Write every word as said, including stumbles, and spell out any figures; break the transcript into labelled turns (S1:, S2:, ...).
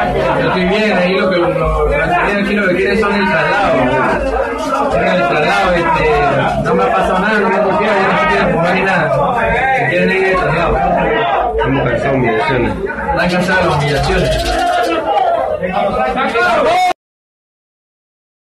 S1: Yo estoy bien, ahí lo que lo, lo, aquí lo que quieren son el traslado. Quieren el traslado, este, no me ha pasado nada, no me ha golpeado, ya no se quieren fumar ni nada. Se quieren ir de traslado.
S2: Hemos cansado de humillaciones.
S1: Están cansados de las humillaciones.